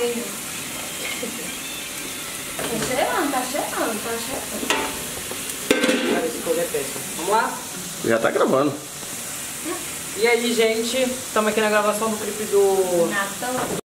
cheio. Tá cheirando, tá cheirando, tá cheirando. Cara, esse fogo é péssimo. Vamos lá? Já tá gravando. E aí, gente, estamos aqui na gravação do clipe do Natal.